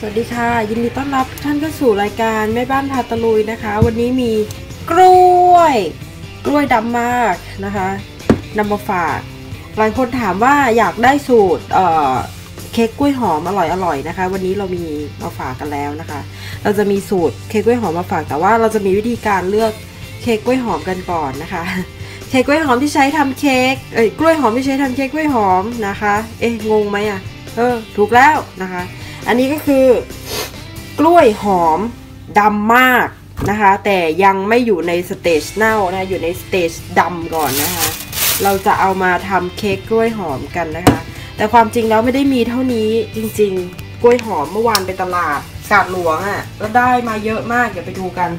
วัสดีค่ะยินดีต้อนรับทุกท่านเข้าสู่รายการแม่บ้านพาตะลุยนะคะวันนี้มีกล้วยดำมากนะคะนำมาฝากหลายคนถามว่าอยากได้สูตรเค้กกล้วยหอมอร่อยนะคะวันนี้เรามีมาฝากกันแล้วนะคะเราจะมีสูตรเค้กกล้วยหอมมาฝากแต่ว่าเราจะมีวิธีการเลือกเค้กกล้วยหอมกันก่อนนะคะเค้กกล้วยหอมที่ใช้ทำเค้กกล้วยหอมที่ใช้ทำเค้กกล้วยหอมนะคะงงไหมอ่ะถูกแล้วนะคะอันนี้ก็คือกล้วยหอมดำมากนะคะแต่ยังไม่อยู่ในสเตจเน่านะอยู่ในสเตจดำก่อนนะคะเราจะเอามาทำเค้กกล้วยหอมกันนะคะแต่ความจริงแล้วไม่ได้มีเท่านี้จริงๆกล้วยหอมเมื่อวานไปตลาดกาดหลวงอ่ะแล้วได้มาเยอะมากเดี๋ยวไปดูกัน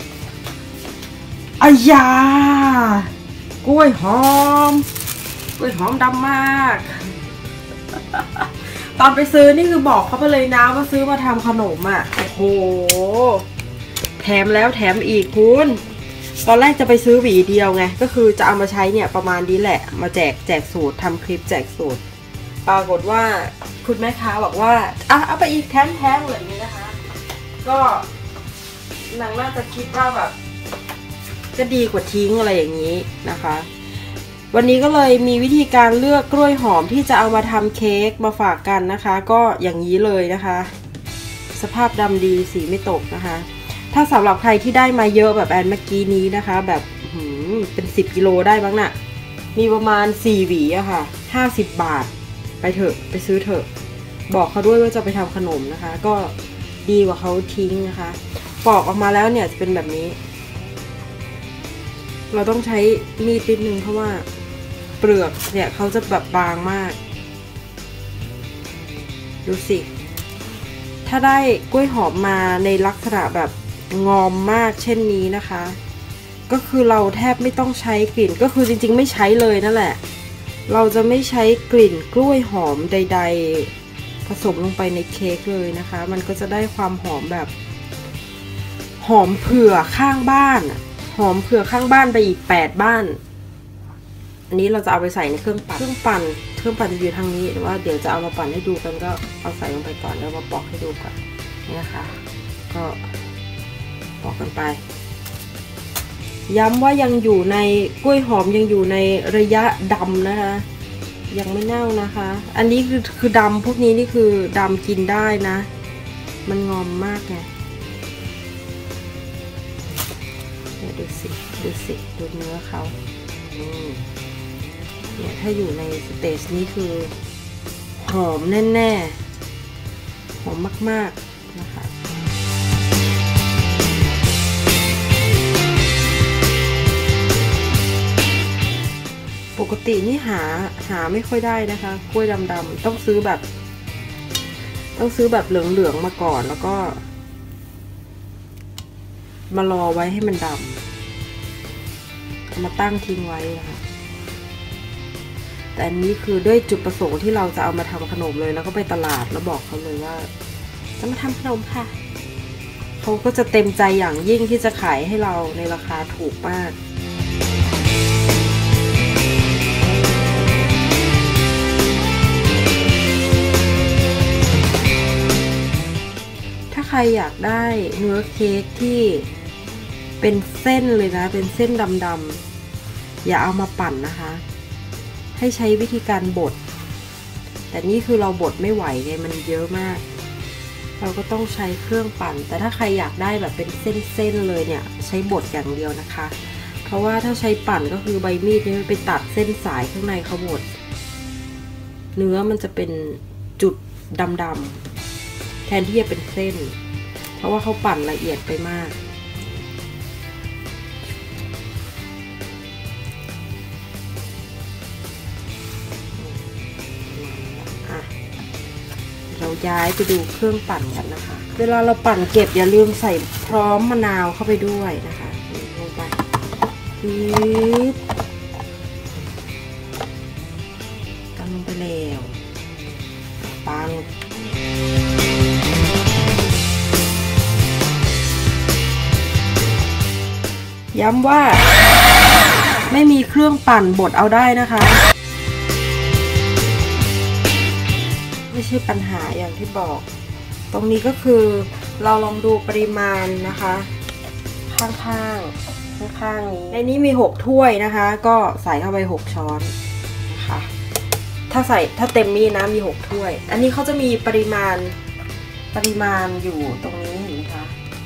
อายากล้วยหอมดำมากตอนไปซื้อนี่คือบอกเขาไปเลยนะว่าซื้อมาทำขนมอ่ะโอ้โหแถมแล้วแถมอีกคุณตอนแรกจะไปซื้อหวีเดียวไงก็คือจะเอามาใช้เนี่ยประมาณนี้แหละมาแจกสูตรทำคลิปแจกสูตรปรากฏว่าคุณแม่ค้าบอกว่าเอาไปอีกแถมแบบนี้นะคะก็นางน่าจะคิดว่าแบบจะดีกว่าทิ้งอะไรอย่างนี้นะคะวันนี้ก็เลยมีวิธีการเลือกกล้วยหอมที่จะเอามาทำเค้กมาฝากกันนะคะก็อย่างนี้เลยนะคะสภาพดำดีสีไม่ตกนะคะถ้าสำหรับใครที่ได้มาเยอะแบบแอนเมื่อกี้นี้นะคะแบบเป็น10 กิโลได้บ้างน่ะมีประมาณ4 หวีอะค่ะ50 บาทไปเถอะไปซื้อเถอะบอกเขาด้วยว่าจะไปทำขนมนะคะก็ดีกว่าเขาทิ้งนะคะปอกออกมาแล้วเนี่ยจะเป็นแบบนี้เราต้องใช้มีดนิดนึงเพราะว่าเปลือกเนี่ยเขาจะแบบบางมากดูสิถ้าได้กล้วยหอมมาในลักษณะแบบงอมมากเช่นนี้นะคะก็คือเราแทบไม่ต้องใช้กลิ่นก็คือจริงๆไม่ใช้เลยนั่นแหละเราจะไม่ใช้กลิ่นกล้วยหอมใดๆผสมลงไปในเค้กเลยนะคะมันก็จะได้ความหอมแบบหอมเผื่อข้างบ้านหอมเผื่อข้างบ้านไปอีก8 บ้านอันนี้เราจะเอาไปใส่ในเครื่องปั่นจะอยู่ทางนี้แต่ว่าเดี๋ยวจะเอามาปั่นให้ดูกันก็เอาใส่ลงไปก่อนแล้วมาปอกให้ดูก่อนนี่นะคะก็ปอกกันไปย้ำว่ายังอยู่ในกล้วยหอมยังอยู่ในระยะดำนะคะยังไม่เน่านะคะอันนี้คือดำพวกนี้นี่คือดำกินได้นะมันงอมมากไงดูสิดูเนื้อเขาเนี่ยถ้าอยู่ในสเตจนี้คือหอมแน่ๆหอมมากๆนะคะปกตินี่หาไม่ค่อยได้นะคะกล้วยดำๆต้องซื้อแบบเหลืองๆมาก่อนแล้วก็มารอไว้ให้มันดำมาตั้งทิ้งไว้นะคะแต่อันนี้คือด้วยจุดประสงค์ที่เราจะเอามาทำขนมเลยแล้วก็ไปตลาดแล้วบอกเขาเลยว่าจะมาทำขนมค่ะเขาก็จะเต็มใจอย่างยิ่งที่จะขายให้เราในราคาถูกมากถ้าใครอยากได้เนื้อเค้กที่เป็นเส้นเลยนะเป็นเส้นดำๆอย่าเอามาปั่นนะคะให้ใช้วิธีการบดแต่นี่คือเราบดไม่ไหวไงมันเยอะมากเราก็ต้องใช้เครื่องปั่นแต่ถ้าใครอยากได้แบบเป็นเส้นๆเลยเนี่ยใช้บดอย่างเดียวนะคะเพราะว่าถ้าใช้ปั่นก็คือใบมีดนี่ไปตัดเส้นสายข้างในเขาหมดเนื้อมันจะเป็นจุดดำๆแทนที่จะเป็นเส้นเพราะว่าเขาปั่นละเอียดไปมากเราย้ายไปดูเครื่องปั่นกันนะคะเวลาเราปั่นเก็บอย่าลืมใส่พร้อมมะนาวเข้าไปด้วยนะคะลงไปกันลงไปแล้วปั่นย้ำว่าไม่มีเครื่องปั่นบดเอาได้นะคะไม่ใช่ปัญหาอย่างที่บอกตรงนี้ก็คือเราลองดูปริมาณนะคะข้างนี้ในนี้มี6ถ้วยนะคะก็ใส่เข้าไป6ช้อนนะคะถ้าเต็มนี่นะมี6ถ้วยอันนี้เขาจะมีปริมาณอยู่ตรงนี้เห็นไหมคะ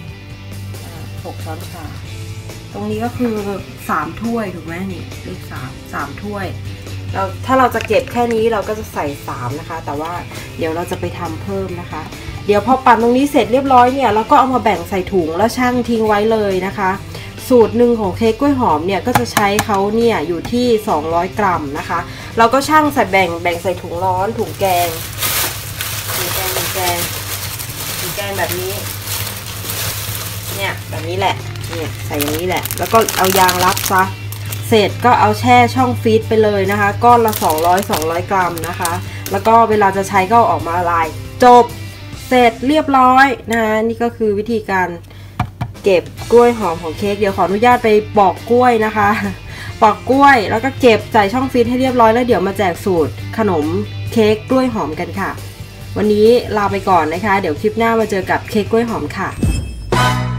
6ช้อนชาตรงนี้ก็คือ3ถ้วยถูกไหมนี่เลข3ถ้วยถ้าเราจะเก็บแค่นี้เราก็จะใส่3นะคะแต่ว่าเดี๋ยวเราจะไปทำเพิ่มนะคะเดี๋ยวพอปั่นตรงนี้เสร็จเรียบร้อยเนี่ยเราก็เอามาแบ่งใส่ถุงแล้วชั่งทิ้งไว้เลยนะคะสูตรหนึ่งของเค้กกล้วยหอมเนี่ยก็จะใช้เขาเนี่ยอยู่ที่200 กรัมนะคะเราก็ชั่งใส่แบ่งใส่ถุงร้อนถุงแกงแบบนี้เนี่ยแบบนี้แหละเนี่ยใส่อย่างนี้แหละแล้วก็เอายางรัดซะเสร็จก็เอาแช่ช่องฟรีซไปเลยนะคะก้อนละ200 กรัมนะคะแล้วก็เวลาจะใช้ก็ออกมาละลายจบเสร็จเรียบร้อยนะคะนี่ก็คือวิธีการเก็บกล้วยหอมของเค้กเดี๋ยวขออนุญาตไปปอกกล้วยนะคะปอกกล้วยแล้วก็เก็บใส่ช่องฟรีซให้เรียบร้อยแล้วเดี๋ยวมาแจกสูตรขนมเค้กกล้วยหอมกันค่ะวันนี้ลาไปก่อนนะคะเดี๋ยวคลิปหน้ามาเจอกับเค้กกล้วยหอมค่ะ